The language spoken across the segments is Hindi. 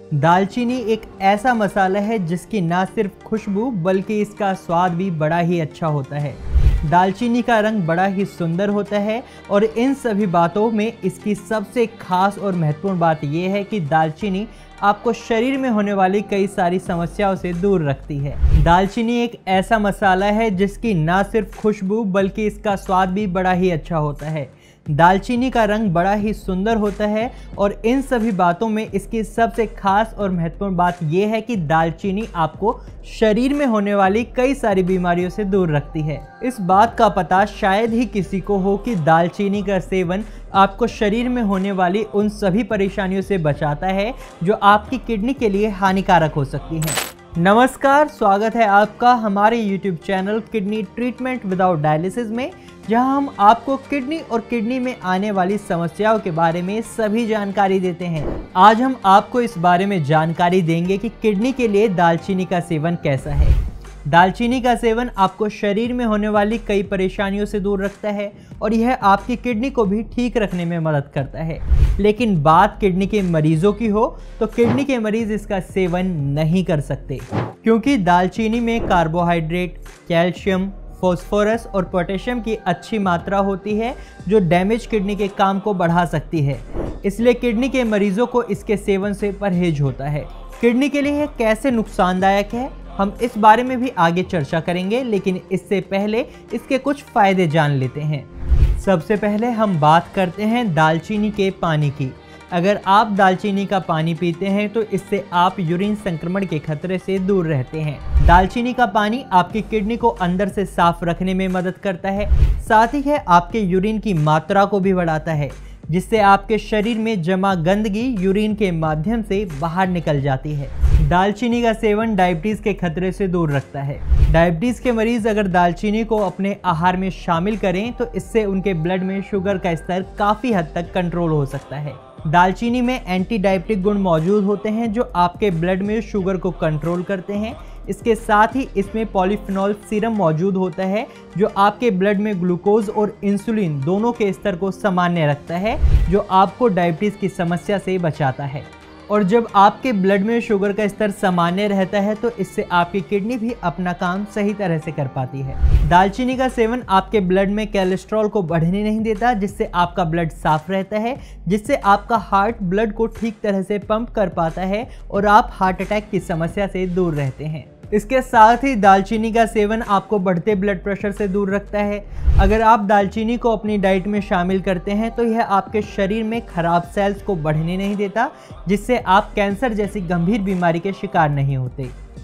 दालचीनी एक ऐसा मसाला है जिसकी ना सिर्फ खुशबू बल्कि इसका स्वाद भी बड़ा ही अच्छा होता है। दालचीनी का रंग बड़ा ही सुंदर होता है और इन सभी बातों में इसकी सबसे खास और महत्वपूर्ण बात यह है कि दालचीनी आपको शरीर में होने वाली कई सारी समस्याओं से दूर रखती है। दालचीनी एक ऐसा मसाला है जिसकी ना सिर्फ खुशबू बल्कि इसका स्वाद भी बड़ा ही अच्छा होता है। दालचीनी का रंग बड़ा ही सुंदर होता है और इन सभी बातों में इसकी सबसे खास और महत्वपूर्ण बात यह है कि दालचीनी आपको शरीर में होने वाली कई सारी बीमारियों से दूर रखती है। इस बात का पता शायद ही किसी को हो कि दालचीनी का सेवन आपको शरीर में होने वाली उन सभी परेशानियों से बचाता है जो आपकी किडनी के लिए हानिकारक हो सकती हैं। नमस्कार, स्वागत है आपका हमारे YouTube channel kidney treatment without dialysis में, जहां हम आपको किडनी और किडनी में आने वाली समस्याओं के बारे में सभी जानकारी देते हैं। आज हम आपको इस बारे में जानकारी देंगे कि किडनी के लिए दालचीनी का सेवन कैसा है। दालचीनी का सेवन आपको शरीर में होने वाली कई परेशानियों से दूर रखता है और यह आपकी किडनी को भी ठीक रखने में मदद करता है। लेकिन बात किडनी के मरीजों की हो तो किडनी के मरीज इसका सेवन नहीं कर सकते, क्योंकि दालचीनी में कार्बोहाइड्रेट, कैल्शियम, फास्फोरस और पोटेशियम की अच्छी मात्रा होती है जो डैमेज किडनी के काम को बढ़ा सकती है। इसलिए किडनी के मरीजों को इसके सेवन से परहेज होता है। किडनी के लिए यह कैसे नुकसानदायक है, हम इस बारे में भी आगे चर्चा करेंगे, लेकिन इससे पहले इसके कुछ फायदे जान लेते हैं। सबसे पहले हम बात करते हैं दालचीनी के पानी की। अगर आप दालचीनी का पानी पीते हैं तो इससे आप यूरिन संक्रमण के खतरे से दूर रहते हैं। दालचीनी का पानी आपकी किडनी को अंदर से साफ रखने में मदद करता है, साथ ही यह आपके यूरिन की मात्रा को भी बढ़ाता है, जिससे आपके शरीर में जमा गंदगी यूरिन के माध्यम से बाहर निकल जाती है। दालचीनी का सेवन डायबिटीज़ के खतरे से दूर रखता है। डायबिटीज़ के मरीज अगर दालचीनी को अपने आहार में शामिल करें तो इससे उनके ब्लड में शुगर का स्तर काफ़ी हद तक कंट्रोल हो सकता है। दालचीनी में एंटी डायबिटिक गुण मौजूद होते हैं जो आपके ब्लड में शुगर को कंट्रोल करते हैं। इसके साथ ही इसमें पॉलीफिनॉल सीरम मौजूद होता है जो आपके ब्लड में ग्लूकोज और इंसुलिन दोनों के स्तर को सामान्य रखता है, जो आपको डायबिटीज़ की समस्या से बचाता है। और जब आपके ब्लड में शुगर का स्तर सामान्य रहता है तो इससे आपकी किडनी भी अपना काम सही तरह से कर पाती है। दालचीनी का सेवन आपके ब्लड में कोलेस्ट्रॉल को बढ़ने नहीं देता, जिससे आपका ब्लड साफ रहता है, जिससे आपका हार्ट ब्लड को ठीक तरह से पंप कर पाता है और आप हार्ट अटैक की समस्या से दूर रहते हैं। इसके साथ ही दालचीनी का सेवन आपको बढ़ते ब्लड प्रेशर से दूर रखता है। अगर आप दालचीनी को अपनी डाइट में शामिल करते हैं तो यह आपके शरीर में खराब सेल्स को बढ़ने नहीं देता, जिससे आप कैंसर जैसी गंभीर बीमारी के शिकार नहीं होते।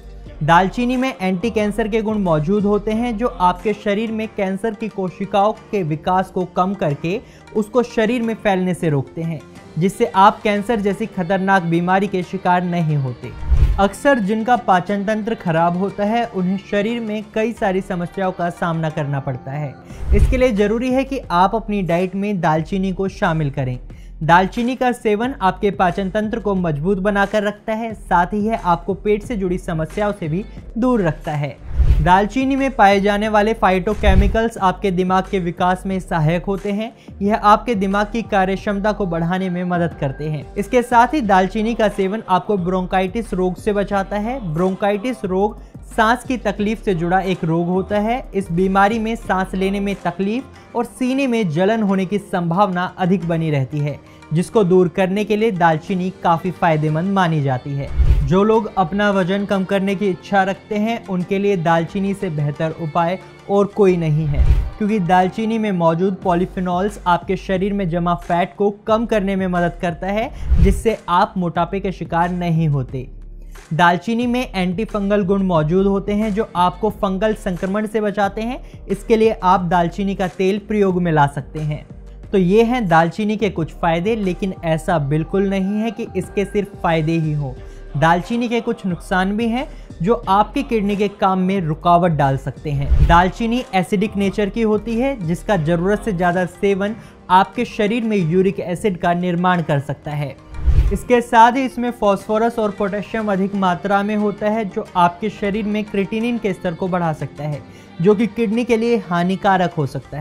दालचीनी में एंटी कैंसर के गुण मौजूद होते हैं जो आपके शरीर में कैंसर की कोशिकाओं के विकास को कम करके उसको शरीर में फैलने से रोकते हैं, जिससे आप कैंसर जैसी खतरनाक बीमारी के शिकार नहीं होते। अक्सर जिनका पाचन तंत्र खराब होता है उन्हें शरीर में कई सारी समस्याओं का सामना करना पड़ता है। इसके लिए ज़रूरी है कि आप अपनी डाइट में दालचीनी को शामिल करें। दालचीनी का सेवन आपके पाचन तंत्र को मजबूत बनाकर रखता है, साथ ही यह आपको पेट से जुड़ी समस्याओं से भी दूर रखता है। दालचीनी में पाए जाने वाले फाइटोकेमिकल्स आपके दिमाग के विकास में सहायक होते हैं। यह आपके दिमाग की कार्यक्षमता को बढ़ाने में मदद करते हैं। इसके साथ ही दालचीनी का सेवन आपको ब्रोंकाइटिस रोग से बचाता है। ब्रोंकाइटिस रोग सांस की तकलीफ से जुड़ा एक रोग होता है। इस बीमारी में सांस लेने में तकलीफ और सीने में जलन होने की संभावना अधिक बनी रहती है, जिसको दूर करने के लिए दालचीनी काफ़ी फायदेमंद मानी जाती है। जो लोग अपना वजन कम करने की इच्छा रखते हैं उनके लिए दालचीनी से बेहतर उपाय और कोई नहीं है, क्योंकि दालचीनी में मौजूद पॉलीफिनॉल्स आपके शरीर में जमा फैट को कम करने में मदद करता है, जिससे आप मोटापे के शिकार नहीं होते। दालचीनी में एंटी फंगल गुण मौजूद होते हैं जो आपको फंगल संक्रमण से बचाते हैं। इसके लिए आप दालचीनी का तेल प्रयोग में ला सकते हैं। तो ये हैं दालचीनी के कुछ फ़ायदे, लेकिन ऐसा बिल्कुल नहीं है कि इसके सिर्फ फ़ायदे ही हों। दालचीनी के कुछ नुकसान भी हैं जो आपकी किडनी के काम में रुकावट डाल सकते हैं। दालचीनी एसिडिक नेचर की होती है, जिसका ज़रूरत से ज़्यादा सेवन आपके शरीर में यूरिक एसिड का निर्माण कर सकता है। इसके साथ ही इसमें फास्फोरस और पोटेशियम अधिक मात्रा में होता है जो आपके शरीर में क्रिएटिनिन के स्तर को बढ़ा सकता है, जो कि किडनी के लिए हानिकारक हो सकता है।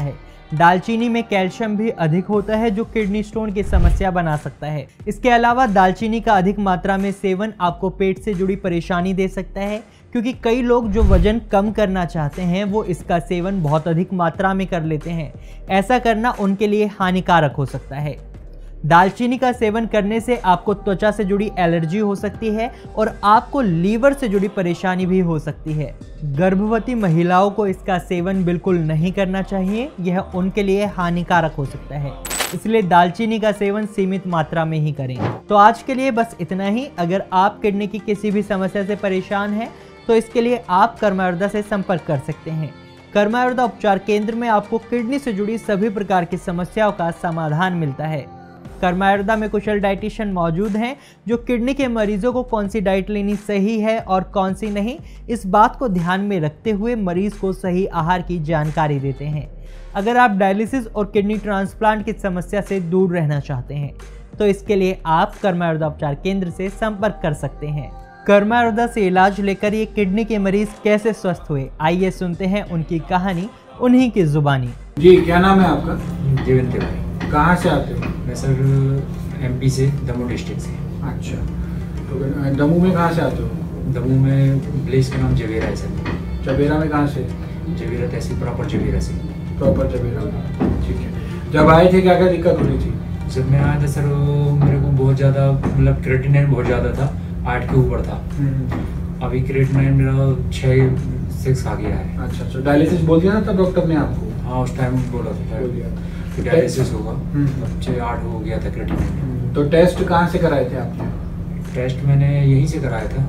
दालचीनी में कैल्शियम भी अधिक होता है जो किडनी स्टोन की समस्या बना सकता है। इसके अलावा दालचीनी का अधिक मात्रा में सेवन आपको पेट से जुड़ी परेशानी दे सकता है, क्योंकि कई लोग जो वजन कम करना चाहते हैं वो इसका सेवन बहुत अधिक मात्रा में कर लेते हैं। ऐसा करना उनके लिए हानिकारक हो सकता है। दालचीनी का सेवन करने से आपको त्वचा से जुड़ी एलर्जी हो सकती है और आपको लीवर से जुड़ी परेशानी भी हो सकती है। गर्भवती महिलाओं को इसका सेवन बिल्कुल नहीं करना चाहिए, यह उनके लिए हानिकारक हो सकता है। इसलिए दालचीनी का सेवन सीमित मात्रा में ही करें। तो आज के लिए बस इतना ही। अगर आप किडनी की किसी भी समस्या से परेशान हैं तो इसके लिए आप कर्मा आयुर्वेदा से संपर्क कर सकते हैं। कर्मा आयुर्वेदा उपचार केंद्र में आपको किडनी से जुड़ी सभी प्रकार की समस्याओं का समाधान मिलता है। कर्मा आयुर्वेदा में कुशल डाइटिशियन मौजूद हैं जो किडनी के मरीजों को कौन सी डाइट लेनी सही है और कौन सी नहीं, इस बात को ध्यान में रखते हुए मरीज को सही आहार की जानकारी देते हैं। अगर आप डायलिसिस और किडनी ट्रांसप्लांट की समस्या से दूर रहना चाहते हैं तो इसके लिए आप कर्मा आयुर्वेदा उपचार केंद्र से संपर्क कर सकते हैं। कर्मा आयुर्वेदा से इलाज लेकर ये किडनी के मरीज कैसे स्वस्थ हुए, आइए सुनते हैं उनकी कहानी उन्हीं की जुबानी। जी, क्या नाम है आपका? देवेंद्र भाई। कहाँ से आते हो? मैं सर एमपी से, दमोह डिस्ट्रिक्ट से। अच्छा, तो दमोह में कहाँ से आते हो? दमोह में प्लेस का नाम जवेरा है सर। जवेरा में कहाँ से? जवेरा तहसील प्रॉपर जवेरा से। प्रॉपर जवेरा में, ठीक है। जब आए थे क्या क्या दिक्कत हो रही थी? जब मैं आया था सर मेरे को बहुत ज़्यादा मतलब क्रेटिनाइन बहुत ज़्यादा था, 8 के ऊपर था। अभी क्रेटिनाइन मेरा 6 आ गया है। अच्छा, तो डायलिसिस बोल दिया था डॉक्टर ने आपको? हाँ, उस टाइम बोला था कि डायलिसिस होगा। अब 6-8 हो गया था क्रेटिनाइन। तो टेस्ट कहाँ से कराए थे आपने? टेस्ट मैंने यहीं से कराया था।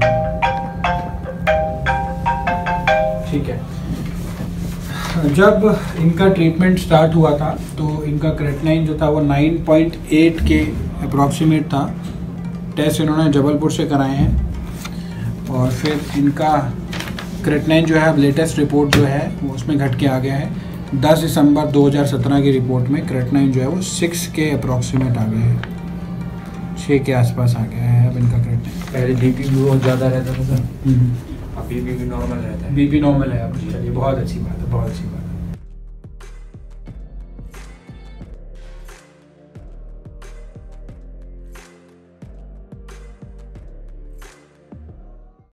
ठीक है। जब इनका ट्रीटमेंट स्टार्ट हुआ था तो इनका क्रेटिनाइन जो था वो 9.8 के अप्रॉक्सीमेट था। टेस्ट इन्होंने जबलपुर से कराए हैं और फिर इनका क्रेटिनाइन जो है अब लेटेस्ट रिपोर्ट जो है वो उसमें घट के आ गया है। 10 दिसंबर 2017 की रिपोर्ट में क्रेटिनाइन जो है वो 6 के अप्रॉक्सीमेट आ गया है, 6 के आसपास आ गया है अब इनका क्रेटिनाइन। पहले बीपी भी बहुत ज़्यादा रहता था सर, अब बीपी भी नॉर्मल रहता है। बीपी नॉर्मल है अब। चलिए, बहुत अच्छी बात है, बहुत अच्छी बात है।